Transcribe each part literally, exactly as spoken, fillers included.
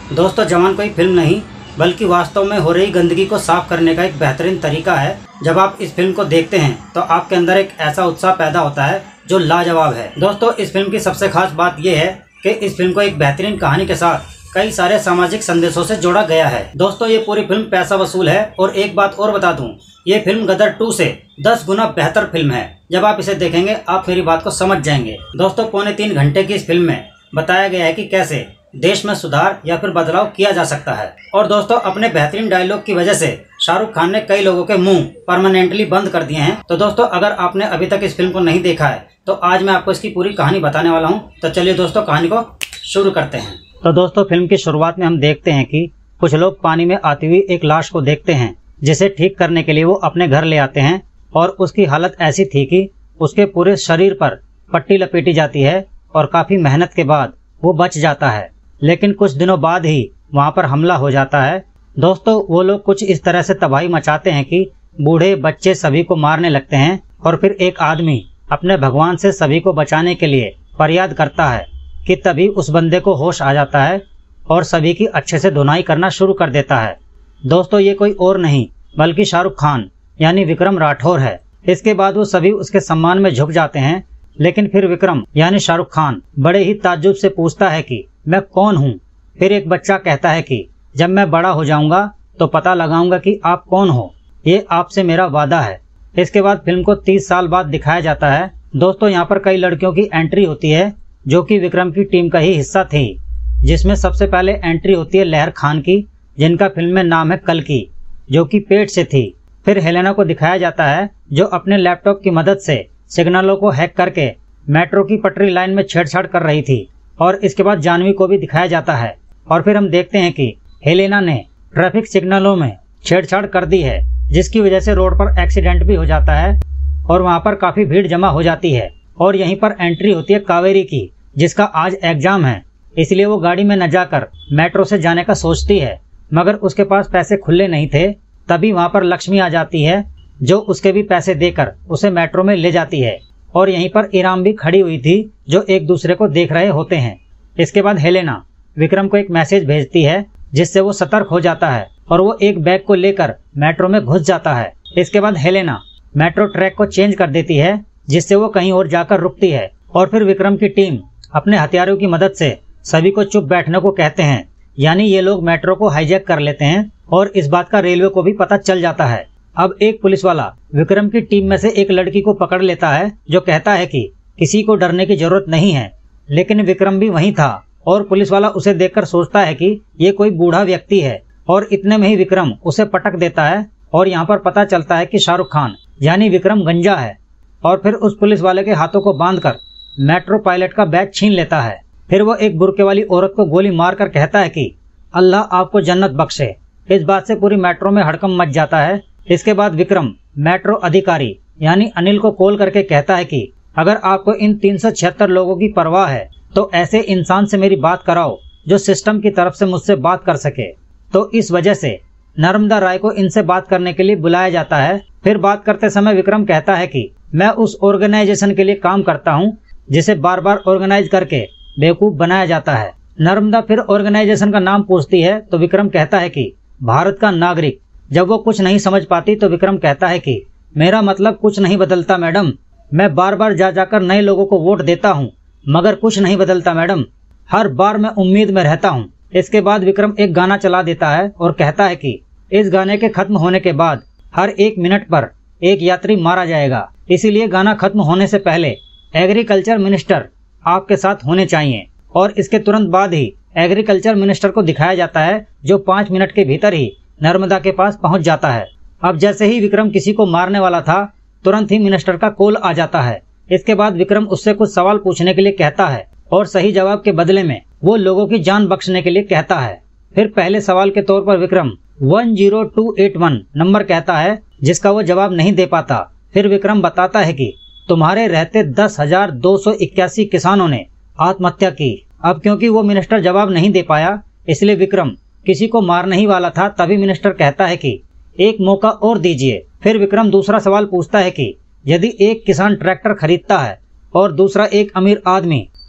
दोस्तों जवान कोई फिल्म नहीं बल्कि वास्तव में हो रही गंदगी को साफ करने का एक बेहतरीन तरीका है। जब आप इस फिल्म को देखते हैं तो आपके अंदर एक ऐसा उत्साह पैदा होता है जो लाजवाब है। दोस्तों इस फिल्म की सबसे खास बात यह है कि इस फिल्म को एक बेहतरीन कहानी के साथ कई सारे सामाजिक संदेशों से जोड़ा गया है। दोस्तों ये पूरी फिल्म पैसा वसूल है और एक बात और बता दूं, ये फिल्म गदर टू से दस गुना बेहतर फिल्म है। जब आप इसे देखेंगे आप मेरी बात को समझ जाएंगे। दोस्तों पौने तीन घंटे की इस फिल्म में बताया गया है कि कैसे देश में सुधार या फिर बदलाव किया जा सकता है। और दोस्तों अपने बेहतरीन डायलॉग की वजह से शाहरुख खान ने कई लोगों के मुंह परमानेंटली बंद कर दिए हैं। तो दोस्तों अगर आपने अभी तक इस फिल्म को नहीं देखा है तो आज मैं आपको इसकी पूरी कहानी बताने वाला हूँ। तो चलिए दोस्तों कहानी को शुरू करते हैं। तो दोस्तों फिल्म की शुरुआत में हम देखते हैं कि कुछ लोग पानी में आती हुई एक लाश को देखते हैं, जिसे ठीक करने के लिए वो अपने घर ले आते हैं। और उसकी हालत ऐसी थी कि उसके पूरे शरीर पर पट्टी लपेटी जाती है और काफी मेहनत के बाद वो बच जाता है। लेकिन कुछ दिनों बाद ही वहाँ पर हमला हो जाता है। दोस्तों वो लोग कुछ इस तरह से तबाही मचाते हैं कि बूढ़े बच्चे सभी को मारने लगते हैं। और फिर एक आदमी अपने भगवान से सभी को बचाने के लिए फरियाद करता है कि तभी उस बंदे को होश आ जाता है और सभी की अच्छे से धुनाई करना शुरू कर देता है। दोस्तों ये कोई और नहीं बल्कि शाहरुख खान यानी विक्रम राठौर है। इसके बाद वो सभी उसके सम्मान में झुक जाते हैं। लेकिन फिर विक्रम यानी शाहरुख खान बड़े ही ताज्जुब से पूछता है कि मैं कौन हूँ। फिर एक बच्चा कहता है कि जब मैं बड़ा हो जाऊंगा तो पता लगाऊंगा कि आप कौन हो, ये आपसे मेरा वादा है। इसके बाद फिल्म को तीस साल बाद दिखाया जाता है। दोस्तों यहाँ पर कई लड़कियों की एंट्री होती है जो कि विक्रम की टीम का ही हिस्सा थी, जिसमें सबसे पहले एंट्री होती है लहर खान की, जिनका फिल्म में नाम है कल्कि, जो कि पेट से थी। फिर हेलेना को दिखाया जाता है जो अपने लैपटॉप की मदद से सिग्नलों को हैक करके मेट्रो की पटरी लाइन में छेड़छाड़ कर रही थी। और इसके बाद जानवी को भी दिखाया जाता है। और फिर हम देखते हैं कि हेलेना ने ट्रैफिक सिग्नलों में छेड़छाड़ कर दी है, जिसकी वजह से रोड पर एक्सीडेंट भी हो जाता है और वहां पर काफी भीड़ जमा हो जाती है। और यहीं पर एंट्री होती है कावेरी की, जिसका आज एग्जाम है, इसलिए वो गाड़ी में न जाकर मेट्रो से जाने का सोचती है। मगर उसके पास पैसे खुले नहीं थे। तभी वहां पर लक्ष्मी आ जाती है जो उसके भी पैसे देकर उसे मेट्रो में ले जाती है। और यहीं पर इराम भी खड़ी हुई थी जो एक दूसरे को देख रहे होते हैं। इसके बाद हेलेना विक्रम को एक मैसेज भेजती है जिससे वो सतर्क हो जाता है और वो एक बैग को लेकर मेट्रो में घुस जाता है। इसके बाद हेलेना मेट्रो ट्रैक को चेंज कर देती है जिससे वो कहीं और जाकर रुकती है। और फिर विक्रम की टीम अपने हथियारों की मदद से सभी को चुप बैठने को कहते हैं, यानी ये लोग मेट्रो को हाईजैक कर लेते हैं। और इस बात का रेलवे को भी पता चल जाता है। अब एक पुलिस वाला विक्रम की टीम में से एक लड़की को पकड़ लेता है जो कहता है कि किसी को डरने की जरूरत नहीं है। लेकिन विक्रम भी वहीं था और पुलिस वाला उसे देखकर सोचता है कि ये कोई बूढ़ा व्यक्ति है। और इतने में ही विक्रम उसे पटक देता है और यहाँ पर पता चलता है कि शाहरुख खान यानी विक्रम गंजा है। और फिर उस पुलिस वाले के हाथों को बांधकर मेट्रो पायलट का बैग छीन लेता है। फिर वो एक बुर्के वाली औरत को गोली मारकर कहता है कि अल्लाह आपको जन्नत बख्शे। इस बात से पूरी मेट्रो में हड़कंप मच जाता है। इसके बाद विक्रम मेट्रो अधिकारी यानी अनिल को कॉल करके कहता है कि अगर आपको इन तीन सौ छिहत्तर लोगों की परवाह है तो ऐसे इंसान से मेरी बात कराओ जो सिस्टम की तरफ से मुझसे बात कर सके। तो इस वजह से नर्मदा राय को इनसे बात करने के लिए बुलाया जाता है। फिर बात करते समय विक्रम कहता है कि मैं उस ऑर्गेनाइजेशन के लिए काम करता हूँ जिसे बार बार ऑर्गेनाइज करके बेवकूफ बनाया जाता है। नर्मदा फिर ऑर्गेनाइजेशन का नाम पूछती है तो विक्रम कहता है कि भारत का नागरिक। जब वो कुछ नहीं समझ पाती तो विक्रम कहता है कि मेरा मतलब कुछ नहीं बदलता मैडम, मैं बार बार जा जाकर नए लोगों को वोट देता हूँ मगर कुछ नहीं बदलता मैडम, हर बार मैं उम्मीद में रहता हूँ। इसके बाद विक्रम एक गाना चला देता है और कहता है कि इस गाने के खत्म होने के बाद हर एक मिनट पर एक यात्री मारा जाएगा, इसीलिए गाना खत्म होने से पहले एग्रीकल्चर मिनिस्टर आपके साथ होने चाहिए। और इसके तुरंत बाद ही एग्रीकल्चर मिनिस्टर को दिखाया जाता है जो पाँच मिनट के भीतर ही नर्मदा के पास पहुंच जाता है। अब जैसे ही विक्रम किसी को मारने वाला था तुरंत ही मिनिस्टर का कॉल आ जाता है। इसके बाद विक्रम उससे कुछ सवाल पूछने के लिए कहता है और सही जवाब के बदले में वो लोगों की जान बख्शने के लिए कहता है। फिर पहले सवाल के तौर पर Vikram one zero two eight one number कहता है जिसका वो जवाब नहीं दे पाता। फिर विक्रम बताता है कि तुम्हारे रहते दस हजार दो सौ इक्यासी किसानों ने आत्महत्या की। अब क्योंकि वो मिनिस्टर जवाब नहीं दे पाया इसलिए विक्रम किसी को मारने ही वाला था। तभी मिनिस्टर कहता है कि एक मौका और दीजिए। फिर विक्रम दूसरा सवाल पूछता है कि यदि एक किसान ट्रैक्टर खरीदता है और दूसरा एक अमीर आदमी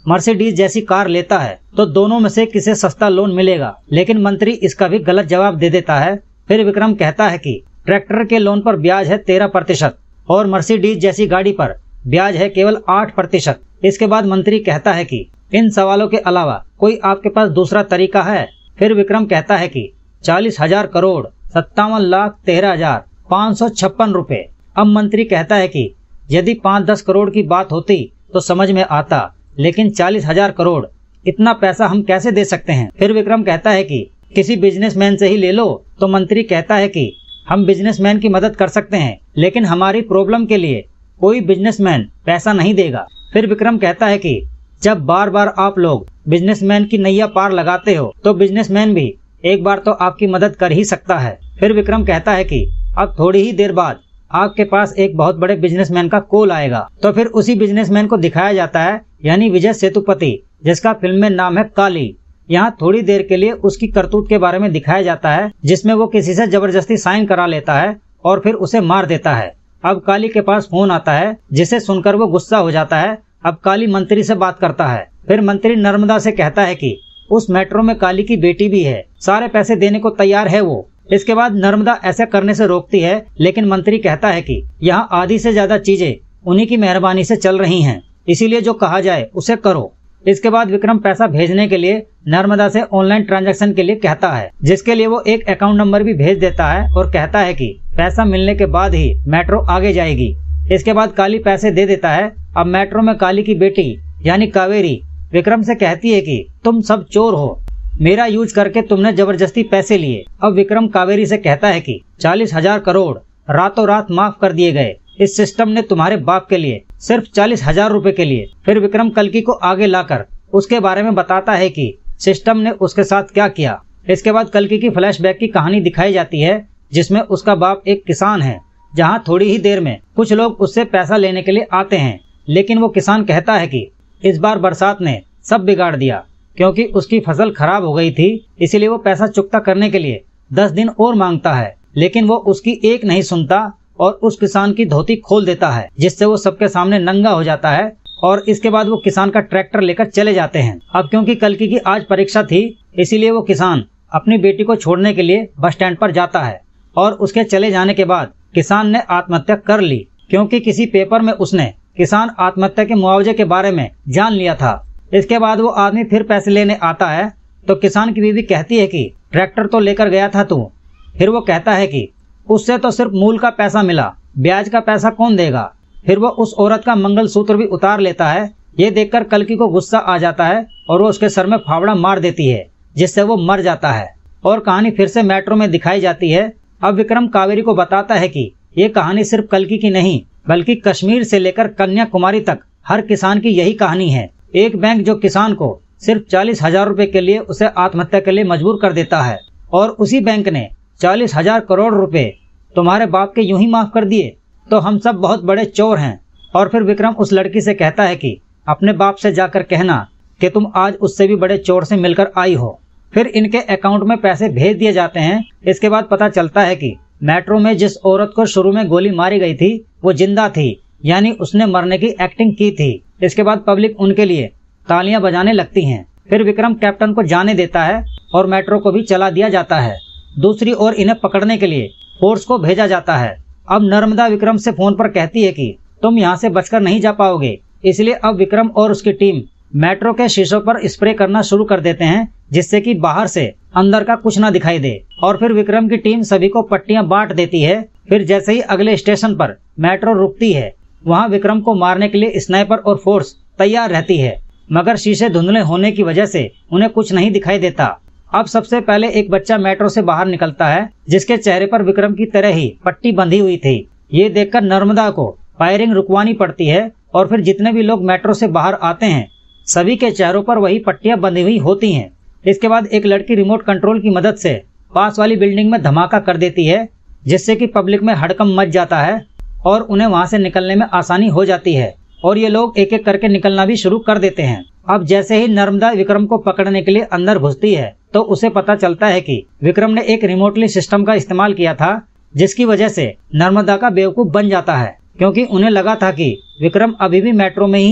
मर्सिडीज जैसी कार लेता है तो दोनों में से किसे सस्ता लोन मिलेगा, लेकिन मंत्री इसका भी गलत जवाब दे देता है। फिर विक्रम कहता है कि ट्रैक्टर के लोन पर ब्याज है तेरह प्रतिशत और मर्सिडीज जैसी गाड़ी पर ब्याज है केवल आठ प्रतिशत। इसके बाद मंत्री कहता है कि इन सवालों के अलावा कोई आपके पास दूसरा तरीका है। फिर विक्रम कहता है कि चालीस हजार करोड़ सत्तावन लाख तेरह हजार पाँच सौ छप्पन रुपए। अब मंत्री कहता है कि यदि पाँच दस करोड़ की बात होती तो समझ में आता, लेकिन चालीस हजार करोड़ इतना पैसा हम कैसे दे सकते हैं। फिर विक्रम कहता है कि किसी बिजनेसमैन से ही ले लो। तो मंत्री कहता है कि हम बिजनेसमैन की मदद कर सकते हैं, लेकिन हमारी प्रॉब्लम के लिए कोई बिजनेसमैन पैसा नहीं देगा। फिर विक्रम कहता है कि जब बार बार आप लोग बिजनेसमैन की नैया पार लगाते हो तो बिजनेसमैन भी एक बार तो आपकी मदद कर ही सकता है। फिर विक्रम कहता है कि अब थोड़ी ही देर बाद आपके पास एक बहुत बड़े बिजनेसमैन का कॉल आएगा। तो फिर उसी बिजनेसमैन को दिखाया जाता है, यानी विजय सेतुपति, जिसका फिल्म में नाम है काली। यहाँ थोड़ी देर के लिए उसकी करतूत के बारे में दिखाया जाता है, जिसमें वो किसी से जबरदस्ती साइन करा लेता है और फिर उसे मार देता है। अब काली के पास फोन आता है, जिसे सुनकर वो गुस्सा हो जाता है। अब काली मंत्री से बात करता है। फिर मंत्री नर्मदा से कहता है कि उस मेट्रो में काली की बेटी भी है, सारे पैसे देने को तैयार है वो। इसके बाद नर्मदा ऐसा करने से रोकती है, लेकिन मंत्री कहता है कि यहाँ आधी से ज्यादा चीजें उन्हीं की मेहरबानी से चल रही हैं, इसीलिए जो कहा जाए उसे करो। इसके बाद विक्रम पैसा भेजने के लिए नर्मदा से ऑनलाइन ट्रांजैक्शन के लिए कहता है, जिसके लिए वो एक अकाउंट नंबर भी भेज देता है और कहता है कि पैसा मिलने के बाद ही मेट्रो आगे जाएगी। इसके बाद काली पैसे दे देता है। अब मेट्रो में काली की बेटी यानी कावेरी विक्रम से कहती है कि तुम सब चोर हो, मेरा यूज करके तुमने जबरदस्ती पैसे लिए। अब विक्रम कावेरी से कहता है कि चालीस हजार करोड़ रातों रात माफ कर दिए गए इस सिस्टम ने तुम्हारे बाप के लिए, सिर्फ चालीस हजार रूपए के लिए। फिर विक्रम कल्कि को आगे लाकर उसके बारे में बताता है कि सिस्टम ने उसके साथ क्या किया। इसके बाद कल्कि की फ्लैशबैक की कहानी दिखाई जाती है, जिसमें उसका बाप एक किसान है, जहाँ थोड़ी ही देर में कुछ लोग उससे पैसा लेने के लिए आते हैं, लेकिन वो किसान कहता है कि इस बार बरसात ने सब बिगाड़ दिया, क्योंकि उसकी फसल खराब हो गई थी, इसीलिए वो पैसा चुकता करने के लिए दस दिन और मांगता है। लेकिन वो उसकी एक नहीं सुनता और उस किसान की धोती खोल देता है, जिससे वो सबके सामने नंगा हो जाता है। और इसके बाद वो किसान का ट्रैक्टर लेकर चले जाते हैं। अब क्योंकि कल्कि की आज परीक्षा थी, इसीलिए वो किसान अपनी बेटी को छोड़ने के लिए बस स्टैंड पर जाता है और उसके चले जाने के बाद किसान ने आत्महत्या कर ली, क्योंकि किसी पेपर में उसने किसान आत्महत्या के मुआवजे के बारे में जान लिया था। इसके बाद वो आदमी फिर पैसे लेने आता है तो किसान की बीवी कहती है कि ट्रैक्टर तो लेकर गया था तू। फिर वो कहता है कि उससे तो सिर्फ मूल का पैसा मिला, ब्याज का पैसा कौन देगा। फिर वो उस औरत का मंगलसूत्र भी उतार लेता है। ये देखकर कल्कि को गुस्सा आ जाता है और वो उसके सर में फावड़ा मार देती है, जिससे वो मर जाता है। और कहानी फिर से मेट्रो में दिखाई जाती है। अब विक्रम कावेरी को बताता है कि ये कहानी सिर्फ कल्कि की नहीं, बल्कि कश्मीर से लेकर कन्याकुमारी तक हर किसान की यही कहानी है। एक बैंक जो किसान को सिर्फ चालीस हजार रूपए के लिए उसे आत्महत्या के लिए मजबूर कर देता है, और उसी बैंक ने चालीस हजार करोड़ रुपए तुम्हारे बाप के यूं ही माफ कर दिए, तो हम सब बहुत बड़े चोर हैं। और फिर विक्रम उस लड़की से कहता है कि अपने बाप से जाकर कहना कि तुम आज उससे भी बड़े चोर से मिलकर आई हो। फिर इनके अकाउंट में पैसे भेज दिए जाते हैं। इसके बाद पता चलता है कि मेट्रो में जिस औरत को शुरू में गोली मारी गई थी वो जिंदा थी, यानी उसने मरने की एक्टिंग की थी। इसके बाद पब्लिक उनके लिए तालियां बजाने लगती हैं। फिर विक्रम कैप्टन को जाने देता है और मेट्रो को भी चला दिया जाता है। दूसरी ओर इन्हें पकड़ने के लिए फोर्स को भेजा जाता है। अब नर्मदा विक्रम से फोन पर कहती है कि तुम यहाँ से बचकर नहीं जा पाओगे, इसलिए अब विक्रम और उसकी टीम मेट्रो के शीशों पर स्प्रे करना शुरू कर देते हैं, जिससे कि बाहर से अंदर का कुछ ना दिखाई दे। और फिर विक्रम की टीम सभी को पट्टियां बांट देती है। फिर जैसे ही अगले स्टेशन पर मेट्रो रुकती है, वहाँ विक्रम को मारने के लिए स्नाइपर और फोर्स तैयार रहती है, मगर शीशे धुंधले होने की वजह से उन्हें कुछ नहीं दिखाई देता। अब सबसे पहले एक बच्चा मेट्रो से बाहर निकलता है, जिसके चेहरे पर विक्रम की तरह ही पट्टी बंधी हुई थी। ये देखकर नर्मदा को फायरिंग रुकवानी पड़ती है और फिर जितने भी लोग मेट्रो से बाहर आते हैं सभी के चेहरों पर वही पट्टियां बंधी हुई होती हैं। इसके बाद एक लड़की रिमोट कंट्रोल की मदद से पास वाली बिल्डिंग में धमाका कर देती है, जिससे कि पब्लिक में हड़कंप मच जाता है और उन्हें वहां से निकलने में आसानी हो जाती है और ये लोग एक एक करके निकलना भी शुरू कर देते हैं। अब जैसे ही नर्मदा विक्रम को पकड़ने के लिए अंदर घुसती है तो उसे पता चलता है कि विक्रम ने एक रिमोटली सिस्टम का इस्तेमाल किया था, जिसकी वजह से नर्मदा का बेवकूफ बन जाता है, क्योंकि उन्हें लगा था कि विक्रम अभी भी मेट्रो में ही है।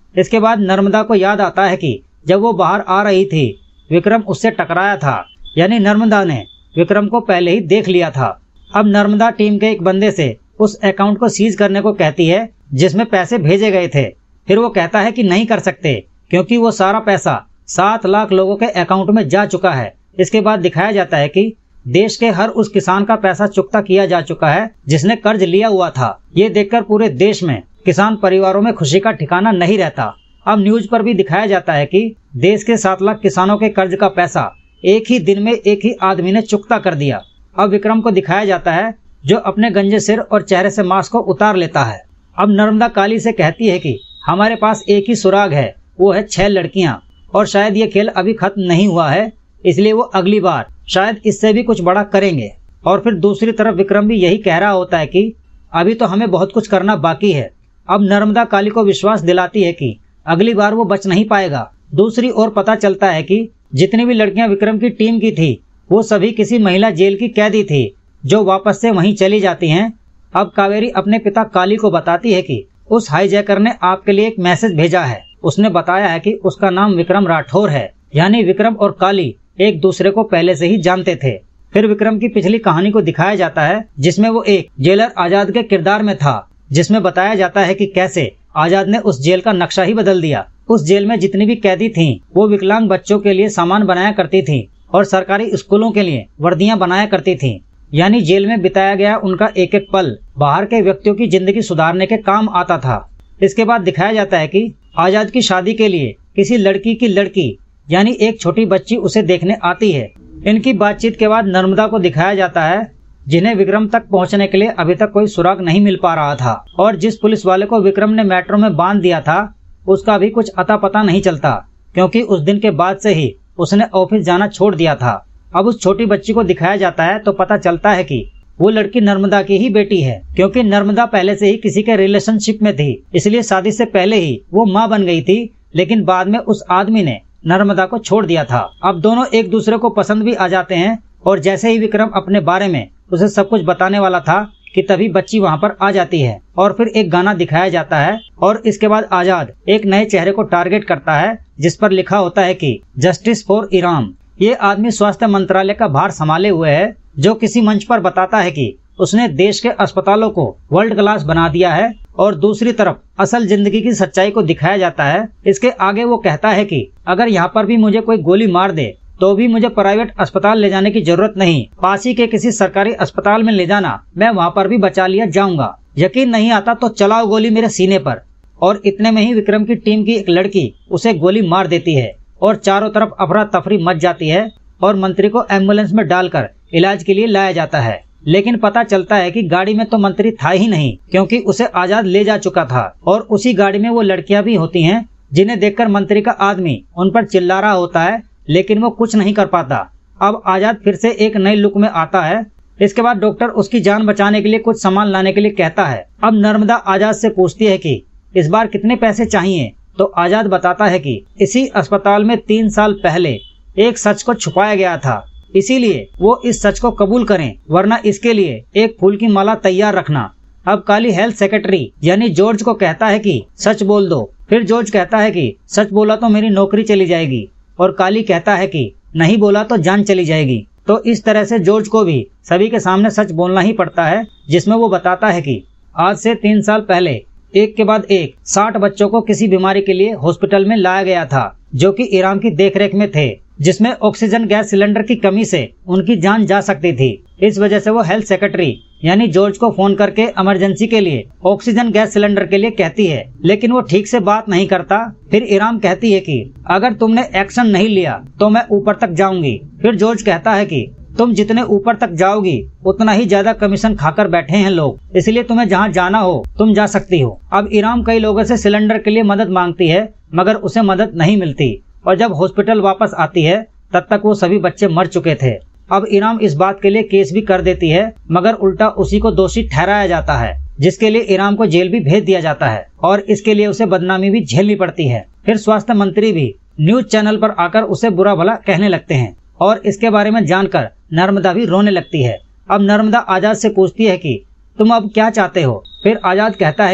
इसके बाद नर्मदा को याद आता है कि जब वो बाहर आ रही थी विक्रम उससे टकराया था, यानी नर्मदा ने विक्रम को पहले ही देख लिया था। अब नर्मदा टीम के एक बंदे से उस अकाउंट को सीज करने को कहती है जिसमें पैसे भेजे गए थे। फिर वो कहता है कि नहीं कर सकते क्योंकि वो सारा पैसा सात लाख लोगों के अकाउंट में जा चुका है। इसके बाद दिखाया जाता है कि देश के हर उस किसान का पैसा चुकता किया जा चुका है जिसने कर्ज लिया हुआ था। ये देखकर पूरे देश में किसान परिवारों में खुशी का ठिकाना नहीं रहता। अब न्यूज पर भी दिखाया जाता है कि देश के सात लाख किसानों के कर्ज का पैसा एक ही दिन में एक ही आदमी ने चुकता कर दिया। अब विक्रम को दिखाया जाता है जो अपने गंजे सिर और चेहरे से मास्क को उतार लेता है। अब नर्मदा काली से कहती है कि हमारे पास एक ही सुराग है, वो है छह लड़कियां, और शायद ये खेल अभी खत्म नहीं हुआ है, इसलिए वो अगली बार शायद इससे भी कुछ बड़ा करेंगे। और फिर दूसरी तरफ विक्रम भी यही कह रहा होता है कि अभी तो हमें बहुत कुछ करना बाकी है। अब नर्मदा काली को विश्वास दिलाती है कि अगली बार वो बच नहीं पाएगा। दूसरी ओर पता चलता है कि जितनी भी लड़कियां विक्रम की टीम की थी वो सभी किसी महिला जेल की कैदी थी जो वापस से वहीं चली जाती हैं। अब कावेरी अपने पिता काली को बताती है कि उस हाईजैकर ने आपके लिए एक मैसेज भेजा है। उसने बताया है कि उसका नाम विक्रम राठौर है, यानी विक्रम और काली एक दूसरे को पहले से ही जानते थे। फिर विक्रम की पिछली कहानी को दिखाया जाता है जिसमें वो एक जेलर आजाद के किरदार में था, जिसमें बताया जाता है कि कैसे आजाद ने उस जेल का नक्शा ही बदल दिया। उस जेल में जितनी भी कैदी थीं, वो विकलांग बच्चों के लिए सामान बनाया करती थीं और सरकारी स्कूलों के लिए वर्दियां बनाया करती थीं। यानी जेल में बिताया गया उनका एक एक पल बाहर के व्यक्तियों की जिंदगी सुधारने के काम आता था। इसके बाद दिखाया जाता है कि आजाद की शादी के लिए किसी लड़की की लड़की यानी एक छोटी बच्ची उसे देखने आती है। इनकी बातचीत के बाद नर्मदा को दिखाया जाता है जिन्हें विक्रम तक पहुंचने के लिए अभी तक कोई सुराग नहीं मिल पा रहा था, और जिस पुलिस वाले को विक्रम ने मेट्रो में बांध दिया था उसका भी कुछ अता पता नहीं चलता, क्योंकि उस दिन के बाद से ही उसने ऑफिस जाना छोड़ दिया था। अब उस छोटी बच्ची को दिखाया जाता है तो पता चलता है कि वो लड़की नर्मदा की ही बेटी है, क्योंकि नर्मदा पहले से ही किसी के रिलेशनशिप में थी, इसलिए शादी से पहले ही वो माँ बन गई थी। लेकिन बाद में उस आदमी ने नर्मदा को छोड़ दिया था। अब दोनों एक दूसरे को पसंद भी आ जाते हैं, और जैसे ही विक्रम अपने बारे में उसे सब कुछ बताने वाला था कि तभी बच्ची वहाँ पर आ जाती है, और फिर एक गाना दिखाया जाता है। और इसके बाद आजाद एक नए चेहरे को टारगेट करता है जिस पर लिखा होता है कि जस्टिस फॉर इराम। ये आदमी स्वास्थ्य मंत्रालय का भार संभाले हुए है, जो किसी मंच पर बताता है कि उसने देश के अस्पतालों को वर्ल्ड क्लास बना दिया है। और दूसरी तरफ असल जिंदगी की सच्चाई को दिखाया जाता है। इसके आगे वो कहता है कि अगर यहाँ पर भी मुझे कोई गोली मार दे तो भी मुझे प्राइवेट अस्पताल ले जाने की जरूरत नहीं, पास ही के किसी सरकारी अस्पताल में ले जाना, मैं वहाँ पर भी बचा लिया जाऊंगा। यकीन नहीं आता तो चलाओ गोली मेरे सीने पर। और इतने में ही विक्रम की टीम की एक लड़की उसे गोली मार देती है और चारों तरफ अफरा तफरी मच जाती है, और मंत्री को एम्बुलेंस में डालकर इलाज के लिए लाया जाता है। लेकिन पता चलता है कि गाड़ी में तो मंत्री था ही नहीं, क्योंकि उसे आजाद ले जा चुका था। और उसी गाड़ी में वो लड़कियां भी होती हैं जिन्हें देखकर मंत्री का आदमी उन पर चिल्ला रहा होता है, लेकिन वो कुछ नहीं कर पाता। अब आजाद फिर से एक नई लुक में आता है। इसके बाद डॉक्टर उसकी जान बचाने के लिए कुछ सामान लाने के लिए कहता है। अब नर्मदा आजाद से पूछती है कि इस बार कितने पैसे चाहिए, तो आजाद बताता है कि इसी अस्पताल में तीन साल पहले एक सच को छुपाया गया था, इसीलिए वो इस सच को कबूल करें, वरना इसके लिए एक फूल की माला तैयार रखना। अब काली हेल्थ सेक्रेटरी यानी जॉर्ज को कहता है कि सच बोल दो। फिर जॉर्ज कहता है कि सच बोला तो मेरी नौकरी चली जाएगी, और काली कहता है कि नहीं बोला तो जान चली जाएगी। तो इस तरह से जॉर्ज को भी सभी के सामने सच बोलना ही पड़ता है, जिसमें वो बताता है कि आज से तीन साल पहले एक के बाद एक साठ बच्चों को किसी बीमारी के लिए हॉस्पिटल में लाया गया था, जो कि ईरान की देखरेख में थे, जिसमें ऑक्सीजन गैस सिलेंडर की कमी से उनकी जान जा सकती थी। इस वजह से वो हेल्थ सेक्रेटरी यानी जॉर्ज को फोन करके इमरजेंसी के लिए ऑक्सीजन गैस सिलेंडर के लिए कहती है, लेकिन वो ठीक से बात नहीं करता। फिर इराम कहती है कि अगर तुमने एक्शन नहीं लिया तो मैं ऊपर तक जाऊंगी। फिर जॉर्ज कहता है कि तुम जितने ऊपर तक जाओगी उतना ही ज्यादा कमीशन खाकर बैठे हैं लोग, इसलिए तुम्हें जहाँ जाना हो तुम जा सकती हो। अब इराम कई लोगों से सिलेंडर के लिए मदद मांगती है, मगर उसे मदद नहीं मिलती, और जब हॉस्पिटल वापस आती है तब तक वो सभी बच्चे मर चुके थे। अब इराम इस बात के लिए केस भी कर देती है, मगर उल्टा उसी को दोषी ठहराया जाता है, जिसके लिए इराम को जेल भी भेज दिया जाता है, और इसके लिए उसे बदनामी भी झेलनी पड़ती है। फिर स्वास्थ्य मंत्री भी न्यूज चैनल पर आकर उसे बुरा भला कहने लगते हैं, और इसके बारे में जानकर नर्मदा भी रोने लगती है। अब नर्मदा आजाद से पूछती है कि तुम अब क्या चाहते हो। फिर आजाद कहता है कि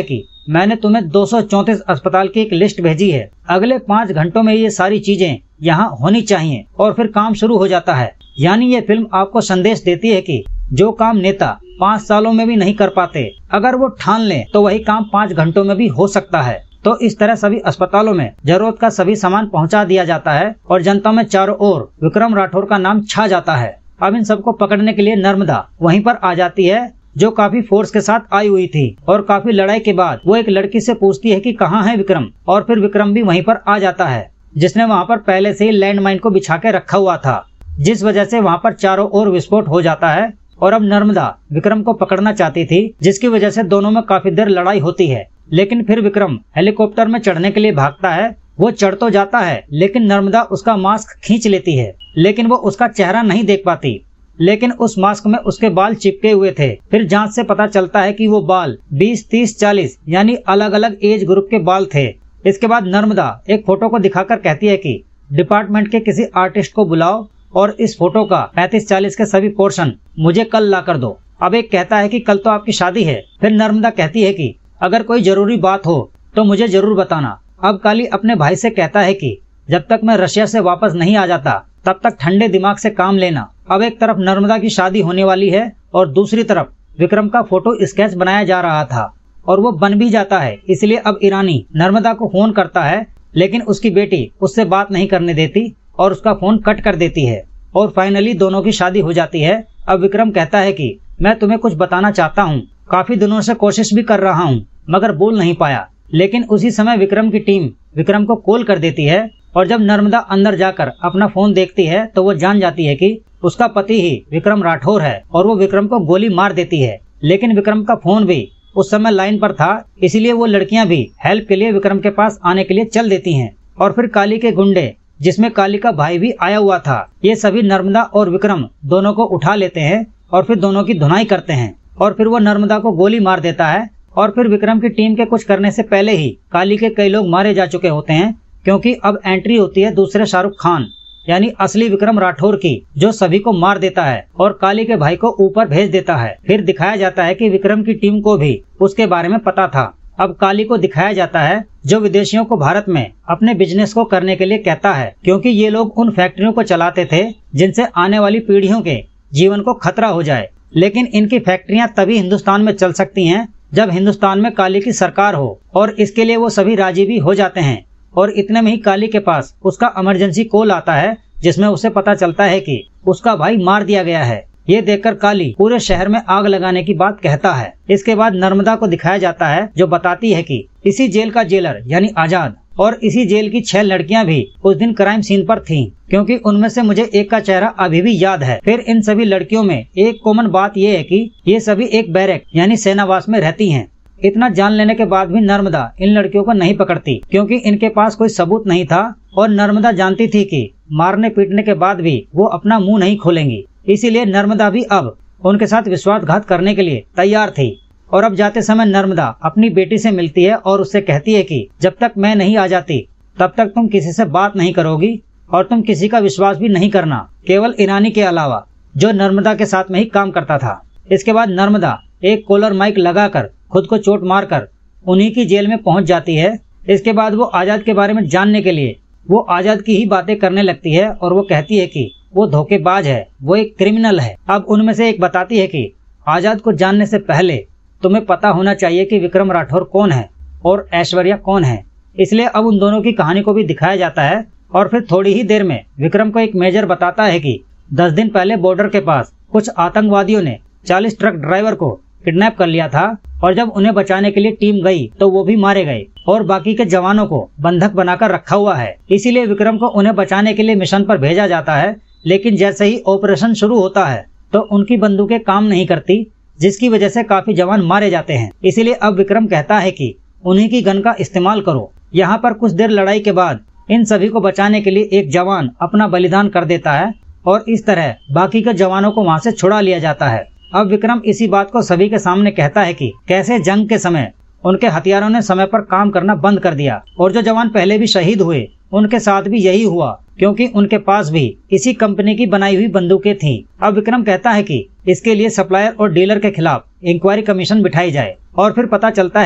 मैंने तुम्हें दो सौ चौंतीस अस्पताल की एक लिस्ट भेजी है, अगले पाँच घंटों में ये सारी चीजें यहाँ होनी चाहिए। और फिर काम शुरू हो जाता है। यानी ये फिल्म आपको संदेश देती है कि जो काम नेता पाँच सालों में भी नहीं कर पाते, अगर वो ठान लें तो वही काम पाँच घंटों में भी हो सकता है। तो इस तरह सभी अस्पतालों में जरूरत का सभी सामान पहुंचा दिया जाता है और जनता में चारों ओर विक्रम राठौर का नाम छा जाता है। अब इन सबको पकड़ने के लिए नर्मदा वहीं पर आ जाती है, जो काफी फोर्स के साथ आई हुई थी। और काफी लड़ाई के बाद वो एक लड़की से पूछती है कि कहाँ है विक्रम, और फिर विक्रम भी वहीं पर आ जाता है, जिसने वहाँ पर पहले से ही लैंडमाइन को बिछा के रखा हुआ था, जिस वजह से वहाँ पर चारों ओर विस्फोट हो जाता है। और अब नर्मदा विक्रम को पकड़ना चाहती थी, जिसकी वजह से दोनों में काफी देर लड़ाई होती है। लेकिन फिर विक्रम हेलीकॉप्टर में चढ़ने के लिए भागता है। वो चढ़ तो जाता है, लेकिन नर्मदा उसका मास्क खींच लेती है, लेकिन वो उसका चेहरा नहीं देख पाती। लेकिन उस मास्क में उसके बाल चिपके हुए थे। फिर जांच से पता चलता है कि वो बाल बीस, तीस, चालीस यानी अलग अलग एज ग्रुप के बाल थे। इसके बाद नर्मदा एक फोटो को दिखाकर कहती है कि डिपार्टमेंट के किसी आर्टिस्ट को बुलाओ और इस फोटो का पैंतीस चालीस के सभी पोर्शन मुझे कल ला कर दो। अब एक कहता है कि कल तो आपकी शादी है। फिर नर्मदा कहती है कि अगर कोई जरूरी बात हो तो मुझे जरूर बताना। अब काली अपने भाई से कहता है कि जब तक मैं रशिया से वापस नहीं आ जाता तब तक ठंडे दिमाग से काम लेना। अब एक तरफ नर्मदा की शादी होने वाली है और दूसरी तरफ विक्रम का फोटो स्केच बनाया जा रहा था और वो बन भी जाता है। इसलिए अब ईरानी नर्मदा को फोन करता है, लेकिन उसकी बेटी उससे बात नहीं करने देती और उसका फोन कट कर देती है। और फाइनली दोनों की शादी हो जाती है। अब विक्रम कहता है कि मैं तुम्हें कुछ बताना चाहता हूँ, काफी दिनों से कोशिश भी कर रहा हूँ मगर बोल नहीं पाया। लेकिन उसी समय विक्रम की टीम विक्रम को कॉल कर देती है और जब नर्मदा अंदर जाकर अपना फोन देखती है तो वो जान जाती है कि उसका पति ही विक्रम राठौर है और वो विक्रम को गोली मार देती है। लेकिन विक्रम का फोन भी उस समय लाइन पर था, इसीलिए वो लड़कियां भी हेल्प के लिए विक्रम के पास आने के लिए चल देती हैं। और फिर काली के गुंडे, जिसमें काली का भाई भी आया हुआ था, ये सभी नर्मदा और विक्रम दोनों को उठा लेते हैं और फिर दोनों की धुनाई करते हैं। और फिर वो नर्मदा को गोली मार देता है। और फिर विक्रम की टीम के कुछ करने से पहले ही काली के कई लोग मारे जा चुके होते हैं, क्योंकि अब एंट्री होती है दूसरे शाहरुख खान यानी असली विक्रम राठौर की, जो सभी को मार देता है और काली के भाई को ऊपर भेज देता है। फिर दिखाया जाता है कि विक्रम की टीम को भी उसके बारे में पता था। अब काली को दिखाया जाता है जो विदेशियों को भारत में अपने बिजनेस को करने के लिए कहता है, क्योंकि ये लोग उन फैक्ट्रियों को चलाते थे जिनसे आने वाली पीढ़ियों के जीवन को खतरा हो जाए। लेकिन इनकी फैक्ट्रियां तभी हिंदुस्तान में चल सकती हैं जब हिंदुस्तान में काली की सरकार हो, और इसके लिए वो सभी राजी भी हो जाते हैं। और इतने में ही काली के पास उसका इमरजेंसी कॉल आता है, जिसमें उसे पता चलता है कि उसका भाई मार दिया गया है। ये देखकर काली पूरे शहर में आग लगाने की बात कहता है। इसके बाद नर्मदा को दिखाया जाता है, जो बताती है कि इसी जेल का जेलर यानी आजाद और इसी जेल की छह लड़कियां भी उस दिन क्राइम सीन पर थीं, क्योंकि उनमें से मुझे एक का चेहरा अभी भी याद है। फिर इन सभी लड़कियों में एक कॉमन बात ये है कि ये सभी एक बैरक यानी सेनावास में रहती हैं। इतना जान लेने के बाद भी नर्मदा इन लड़कियों को नहीं पकड़ती, क्योंकि इनके पास कोई सबूत नहीं था और नर्मदा जानती थी कि मारने पीटने के बाद भी वो अपना मुंह नहीं खोलेंगी। इसीलिए नर्मदा भी अब उनके साथ विश्वासघात करने के लिए तैयार थी। और अब जाते समय नर्मदा अपनी बेटी से मिलती है और उससे कहती है कि जब तक मैं नहीं आ जाती तब तक तुम किसी से बात नहीं करोगी और तुम किसी का विश्वास भी नहीं करना, केवल ईरानी के अलावा, जो नर्मदा के साथ में ही काम करता था। इसके बाद नर्मदा एक कॉलर माइक लगाकर खुद को चोट मारकर उन्हीं की जेल में पहुंच जाती है। इसके बाद वो आजाद के बारे में जानने के लिए वो आजाद की ही बातें करने लगती है और वो कहती है कि वो धोखेबाज है, वो एक क्रिमिनल है। अब उनमें से एक बताती है कि आजाद को जानने से पहले तुम्हें पता होना चाहिए कि विक्रम राठौर कौन है और ऐश्वर्या कौन है। इसलिए अब उन दोनों की कहानी को भी दिखाया जाता है। और फिर थोड़ी ही देर में विक्रम को एक मेजर बताता है कि दस दिन पहले बॉर्डर के पास कुछ आतंकवादियों ने चालीस ट्रक ड्राइवर को किडनैप कर लिया था और जब उन्हें बचाने के लिए टीम गई तो वो भी मारे गए और बाकी के जवानों को बंधक बनाकर रखा हुआ है। इसीलिए विक्रम को उन्हें बचाने के लिए मिशन पर भेजा जाता है। लेकिन जैसे ही ऑपरेशन शुरू होता है तो उनकी बंदूकें काम नहीं करती, जिसकी वजह से काफी जवान मारे जाते हैं। इसीलिए अब विक्रम कहता है कि उन्हीं की गन का इस्तेमाल करो। यहाँ पर कुछ देर लड़ाई के बाद इन सभी को बचाने के लिए एक जवान अपना बलिदान कर देता है और इस तरह बाकी के जवानों को वहाँ से छुड़ा लिया जाता है। अब विक्रम इसी बात को सभी के सामने कहता है कि कैसे जंग के समय उनके हथियारों ने समय पर काम करना बंद कर दिया और जो जवान पहले भी शहीद हुए उनके साथ भी यही हुआ, क्योंकि उनके पास भी इसी कंपनी की बनाई हुई बंदूकें थीं। अब विक्रम कहता है कि इसके लिए सप्लायर और डीलर के खिलाफ इंक्वायरी कमीशन बिठाई जाए। और फिर पता चलता है कि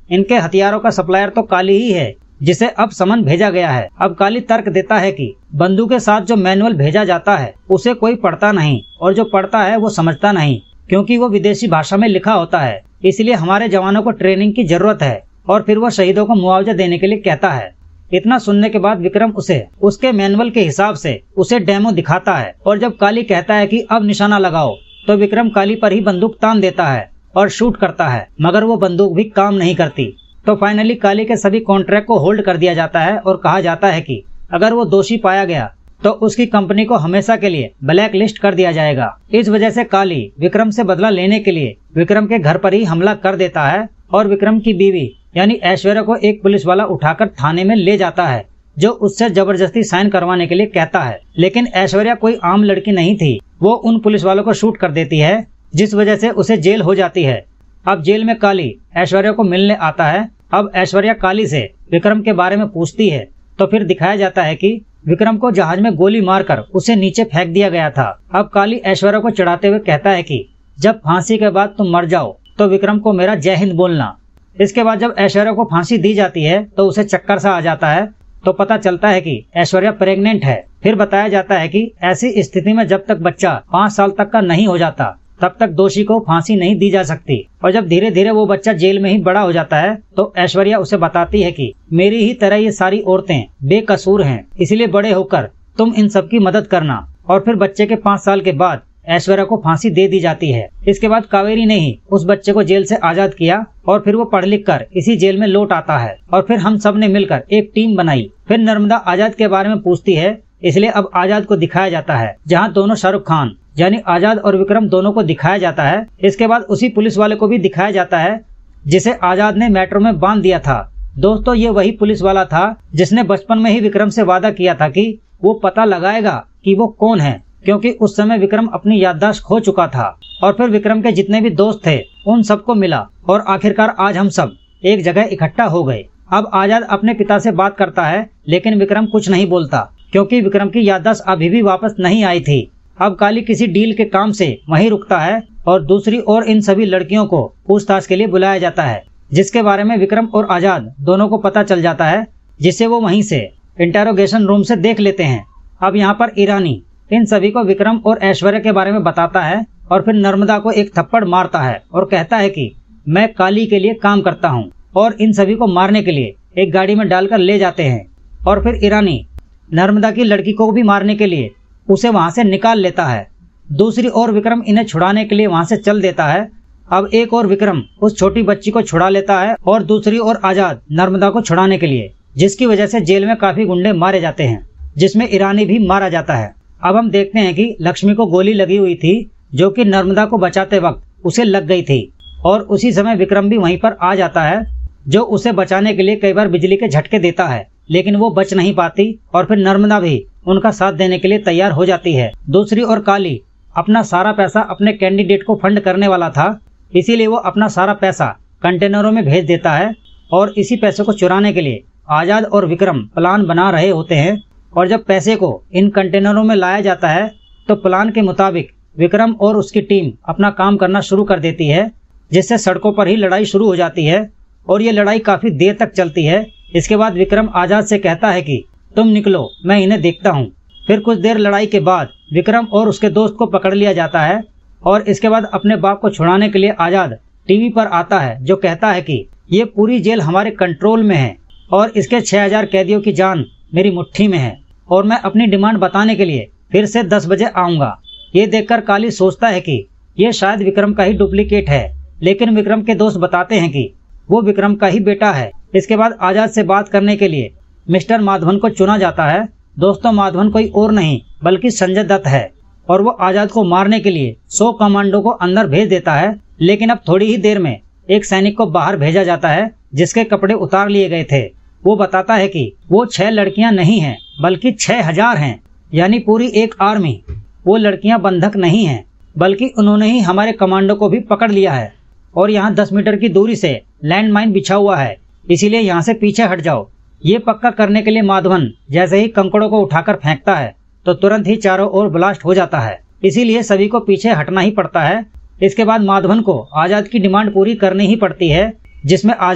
इनके हथियारों का सप्लायर तो काली ही है, जिसे अब समन भेजा गया है। अब काली तर्क देता है कि बंदूक के साथ जो मैनुअल भेजा जाता है उसे कोई पढ़ता नहीं, और जो पढ़ता है वो समझता नहीं, क्योंकि वो विदेशी भाषा में लिखा होता है। इसलिए हमारे जवानों को ट्रेनिंग की जरूरत है। और फिर वो शहीदों को मुआवजा देने के लिए कहता है। इतना सुनने के बाद विक्रम उसे उसके मैनुअल के हिसाब से उसे डेमो दिखाता है, और जब काली कहता है कि अब निशाना लगाओ, तो विक्रम काली पर ही बंदूक तान देता है और शूट करता है, मगर वो बंदूक भी काम नहीं करती। तो फाइनली काली के सभी कॉन्ट्रैक्ट को होल्ड कर दिया जाता है और कहा जाता है कि अगर वो दोषी पाया गया तो उसकी कंपनी को हमेशा के लिए ब्लैक लिस्ट कर दिया जाएगा। इस वजह से काली विक्रम से बदला लेने के लिए विक्रम के घर पर ही हमला कर देता है, और विक्रम की बीवी यानी ऐश्वर्या को एक पुलिस वाला उठाकर थाने में ले जाता है, जो उससे जबरदस्ती साइन करवाने के लिए कहता है। लेकिन ऐश्वर्या कोई आम लड़की नहीं थी, वो उन पुलिस वालों को शूट कर देती है, जिस वजह से उसे जेल हो जाती है। अब जेल में काली ऐश्वर्या को मिलने आता है। अब ऐश्वर्या काली से विक्रम के बारे में पूछती है, तो फिर दिखाया जाता है कि विक्रम को जहाज में गोली मारकर उसे नीचे फेंक दिया गया था। अब काली ऐश्वर्या को चढ़ाते हुए कहता है कि जब फांसी के बाद तुम मर जाओ तो विक्रम को मेरा जय हिंद बोलना। इसके बाद जब ऐश्वर्या को फांसी दी जाती है तो उसे चक्कर सा आ जाता है, तो पता चलता है कि ऐश्वर्या प्रेग्नेंट है। फिर बताया जाता है कि ऐसी स्थिति में जब तक बच्चा पाँच साल तक का नहीं हो जाता तब तक दोषी को फांसी नहीं दी जा सकती। और जब धीरे धीरे वो बच्चा जेल में ही बड़ा हो जाता है तो ऐश्वर्या उसे बताती है कि मेरी ही तरह ये सारी औरतें बेकसूर हैं, इसलिए बड़े होकर तुम इन सब की मदद करना। और फिर बच्चे के पाँच साल के बाद ऐश्वर्या को फांसी दे दी जाती है। इसके बाद कावेरी ने ही उस बच्चे को जेल से आजाद किया, और फिर वो पढ़ लिख कर इसी जेल में लौट आता है, और फिर हम सब ने मिलकर एक टीम बनाई। फिर नर्मदा आजाद के बारे में पूछती है, इसलिए अब आजाद को दिखाया जाता है, जहाँ दोनों शाहरुख खान यानी आजाद और विक्रम दोनों को दिखाया जाता है। इसके बाद उसी पुलिस वाले को भी दिखाया जाता है जिसे आजाद ने मेट्रो में बांध दिया था। दोस्तों, ये वही पुलिस वाला था जिसने बचपन में ही विक्रम से वादा किया था कि वो पता लगाएगा कि वो कौन है, क्योंकि उस समय विक्रम अपनी याददाश्त खो चुका था। और फिर विक्रम के जितने भी दोस्त थे उन सबको मिला, और आखिरकार आज हम सब एक जगह इकट्ठा हो गए। अब आजाद अपने पिता से बात करता है, लेकिन विक्रम कुछ नहीं बोलता, क्योंकि विक्रम की याददाश्त अभी भी वापस नहीं आई थी। अब काली किसी डील के काम से वहीं रुकता है, और दूसरी ओर इन सभी लड़कियों को पूछताछ के लिए बुलाया जाता है, जिसके बारे में विक्रम और आजाद दोनों को पता चल जाता है, जिसे वो वहीं से इंटेरोगेशन रूम से देख लेते हैं। अब यहाँ पर ईरानी इन सभी को विक्रम और ऐश्वर्या के बारे में बताता है, और फिर नर्मदा को एक थप्पड़ मारता है और कहता है कि मैं काली के लिए काम करता हूँ, और इन सभी को मारने के लिए एक गाड़ी में डालकर ले जाते हैं। और फिर ईरानी नर्मदा की लड़की को भी मारने के लिए उसे वहां से निकाल लेता है। दूसरी ओर विक्रम इन्हें छुड़ाने के लिए वहां से चल देता है। अब एक और विक्रम उस छोटी बच्ची को छुड़ा लेता है, और दूसरी ओर आजाद नर्मदा को छुड़ाने के लिए, जिसकी वजह से जेल में काफी गुंडे मारे जाते हैं, जिसमें ईरानी भी मारा जाता है। अब हम देखते हैं कि लक्ष्मी को गोली लगी हुई थी, जो कि नर्मदा को बचाते वक्त उसे लग गई थी, और उसी समय विक्रम भी वहीं पर आ जाता है, जो उसे बचाने के लिए कई बार बिजली के झटके देता है, लेकिन वो बच नहीं पाती, और फिर नर्मदा भी उनका साथ देने के लिए तैयार हो जाती है। दूसरी ओर काली अपना सारा पैसा अपने कैंडिडेट को फंड करने वाला था, इसीलिए वो अपना सारा पैसा कंटेनरों में भेज देता है, और इसी पैसे को चुराने के लिए आजाद और विक्रम प्लान बना रहे होते हैं। और जब पैसे को इन कंटेनरों में लाया जाता है तो प्लान के मुताबिक विक्रम और उसकी टीम अपना काम करना शुरू कर देती है, जिससे सड़कों पर ही लड़ाई शुरू हो जाती है, और ये लड़ाई काफी देर तक चलती है। इसके बाद विक्रम आजाद से कहता है कि तुम निकलो, मैं इन्हें देखता हूँ। फिर कुछ देर लड़ाई के बाद विक्रम और उसके दोस्त को पकड़ लिया जाता है, और इसके बाद अपने बाप को छुड़ाने के लिए आजाद टीवी पर आता है, जो कहता है कि ये पूरी जेल हमारे कंट्रोल में है, और इसके छह हजार कैदियों की जान मेरी मुट्ठी में है, और मैं अपनी डिमांड बताने के लिए फिर से दस बजे आऊंगा। ये देखकर काली सोचता है कि ये शायद विक्रम का ही डुप्लीकेट है, लेकिन विक्रम के दोस्त बताते हैं कि वो विक्रम का ही बेटा है। इसके बाद आजाद से बात करने के लिए मिस्टर माधवन को चुना जाता है। दोस्तों, माधवन कोई और नहीं बल्कि संजय दत्त है, और वो आजाद को मारने के लिए सौ कमांडो को अंदर भेज देता है। लेकिन अब थोड़ी ही देर में एक सैनिक को बाहर भेजा जाता है, जिसके कपड़े उतार लिए गए थे। वो बताता है कि वो छह लड़कियां नहीं हैं बल्कि छह हजार हैं, यानी पूरी एक आर्मी। वो लड़कियां बंधक नहीं हैं, बल्कि उन्होंने ही हमारे कमांडो को भी पकड़ लिया है, और यहाँ दस मीटर की दूरी से लैंडमाइन बिछा हुआ है, इसीलिए यहाँ से पीछे हट जाओ। ये पक्का करने के लिए माधवन जैसे ही कंकड़ों को उठाकर फेंकता है तो तुरंत ही चारों ओर ब्लास्ट हो जाता है, इसीलिए सभी को पीछे हटना ही पड़ता है। इसके बाद माधवन को आजाद की डिमांड पूरी करनी ही पड़ती है, जिसमें आजाद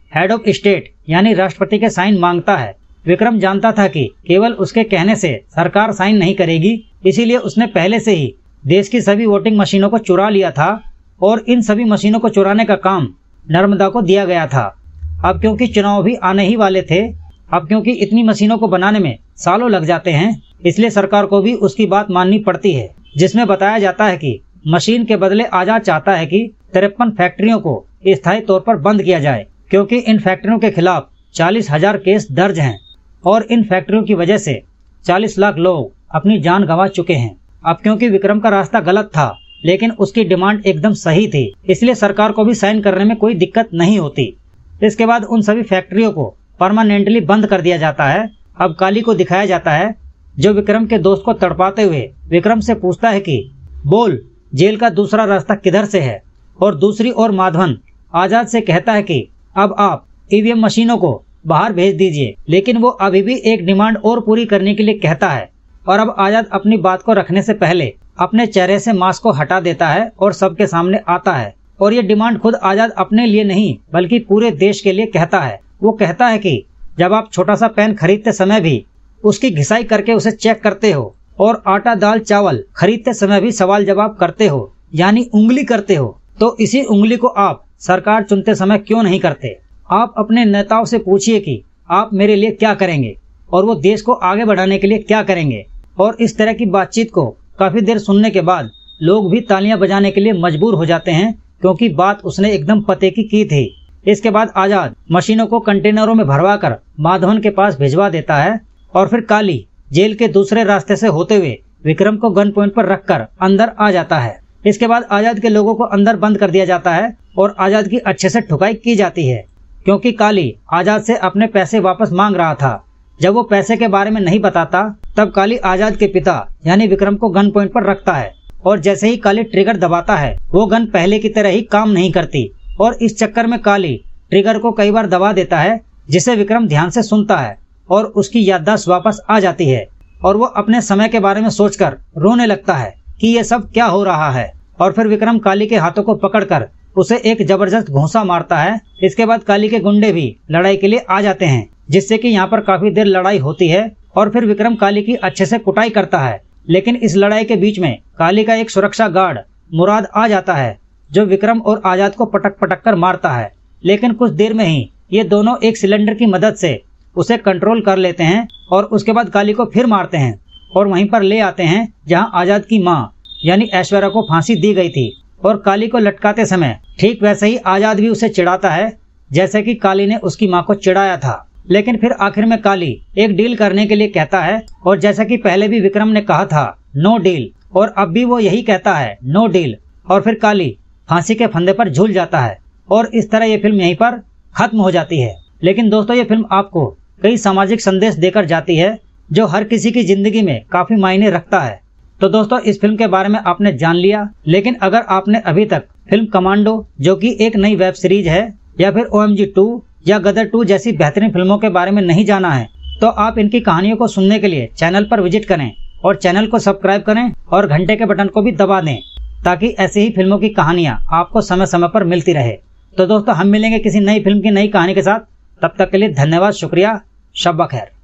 हेड ऑफ स्टेट यानी राष्ट्रपति के साइन मांगता है। विक्रम जानता था कि केवल उसके कहने से सरकार साइन नहीं करेगी, इसीलिए उसने पहले से ही देश की सभी वोटिंग मशीनों को चुरा लिया था और इन सभी मशीनों को चुराने का काम नर्मदा को दिया गया था। अब क्योंकि चुनाव भी आने ही वाले थे, अब क्योंकि इतनी मशीनों को बनाने में सालों लग जाते हैं, इसलिए सरकार को भी उसकी बात माननी पड़ती है, जिसमें बताया जाता है कि मशीन के बदले आजाद चाहता है कि तिरपन फैक्ट्रियों को स्थायी तौर पर बंद किया जाए, क्योंकि इन फैक्ट्रियों के खिलाफ चालीस हजार केस दर्ज हैं और इन फैक्ट्रियों की वजह से चालीस लाख लोग अपनी जान गंवा चुके हैं। अब क्योंकि विक्रम का रास्ता गलत था, लेकिन उसकी डिमांड एकदम सही थी, इसलिए सरकार को भी साइन करने में कोई दिक्कत नहीं होती। इसके बाद उन सभी फैक्ट्रियों को परमानेंटली बंद कर दिया जाता है। अब काली को दिखाया जाता है, जो विक्रम के दोस्त को तड़पाते हुए विक्रम से पूछता है कि बोल, जेल का दूसरा रास्ता किधर से है। और दूसरी ओर माधवन आजाद से कहता है कि अब आप ईवीएम मशीनों को बाहर भेज दीजिए, लेकिन वो अभी भी एक डिमांड और पूरी करने के लिए कहता है। और अब आजाद अपनी बात को रखने से पहले अपने चेहरे से मास्क को हटा देता है और सबके सामने आता है। और ये डिमांड खुद आजाद अपने लिए नहीं बल्कि पूरे देश के लिए कहता है। वो कहता है कि जब आप छोटा सा पेन खरीदते समय भी उसकी घिसाई करके उसे चेक करते हो और आटा दाल चावल खरीदते समय भी सवाल जवाब करते हो, यानी उंगली करते हो, तो इसी उंगली को आप सरकार चुनते समय क्यों नहीं करते। आप अपने नेताओं से पूछिए कि आप मेरे लिए क्या करेंगे और वो देश को आगे बढ़ाने के लिए क्या करेंगे। और इस तरह की बातचीत को काफी देर सुनने के बाद लोग भी तालियां बजाने के लिए मजबूर हो जाते हैं, क्योंकि बात उसने एकदम पते की की थी। इसके बाद आजाद मशीनों को कंटेनरों में भरवाकर माधवन के पास भिजवा देता है और फिर काली जेल के दूसरे रास्ते से होते हुए विक्रम को गन पॉइंट पर रखकर अंदर आ जाता है। इसके बाद आजाद के लोगों को अंदर बंद कर दिया जाता है और आजाद की अच्छे से ठुकाई की जाती है, क्योंकि काली आजाद से अपने पैसे वापस मांग रहा था। जब वो पैसे के बारे में नहीं बताता, तब काली आजाद के पिता यानी विक्रम को गन पॉइंट पर रखता है और जैसे ही काली ट्रिगर दबाता है, वो गन पहले की तरह ही काम नहीं करती और इस चक्कर में काली ट्रिगर को कई बार दबा देता है, जिसे विक्रम ध्यान से सुनता है और उसकी याददाश्त वापस आ जाती है और वो अपने समय के बारे में सोचकर रोने लगता है कि ये सब क्या हो रहा है। और फिर विक्रम काली के हाथों को पकड़कर उसे एक जबरदस्त घूंसा मारता है। इसके बाद काली के गुंडे भी लड़ाई के लिए आ जाते हैं, जिससे कि यहाँ पर काफी देर लड़ाई होती है और फिर विक्रम काली की अच्छे से कुटाई करता है। लेकिन इस लड़ाई के बीच में काली का एक सुरक्षा गार्ड मुराद आ जाता है, जो विक्रम और आजाद को पटक पटक कर मारता है। लेकिन कुछ देर में ही ये दोनों एक सिलेंडर की मदद से उसे कंट्रोल कर लेते हैं और उसके बाद काली को फिर मारते हैं और वहीं पर ले आते हैं जहां आजाद की मां यानी ऐश्वर्या को फांसी दी गई थी। और काली को लटकाते समय ठीक वैसे ही आजाद भी उसे चिढ़ाता है, जैसे कि काली ने उसकी मां को चिढ़ाया था। लेकिन फिर आखिर में काली एक डील करने के लिए कहता है और जैसा कि पहले भी विक्रम ने कहा था नो डील, और अब भी वो यही कहता है नो डील। और फिर काली फांसी के फंदे पर झूल जाता है और इस तरह ये फिल्म यहीं पर खत्म हो जाती है। लेकिन दोस्तों, ये फिल्म आपको कई सामाजिक संदेश देकर जाती है, जो हर किसी की जिंदगी में काफी मायने रखता है। तो दोस्तों, इस फिल्म के बारे में आपने जान लिया, लेकिन अगर आपने अभी तक फिल्म कमांडो, जो कि एक नई वेब सीरीज है, या फिर ओ एम जी टू या गदर टू जैसी बेहतरीन फिल्मों के बारे में नहीं जाना है, तो आप इनकी कहानियों को सुनने के लिए चैनल पर विजिट करें और चैनल को सब्सक्राइब करें और घंटे के बटन को भी दबा दें, ताकि ऐसी ही फिल्मों की कहानियां आपको समय समय पर मिलती रहे। तो दोस्तों, हम मिलेंगे किसी नई फिल्म की नई कहानी के साथ। तब तक के लिए धन्यवाद, शुक्रिया, शब बखैर।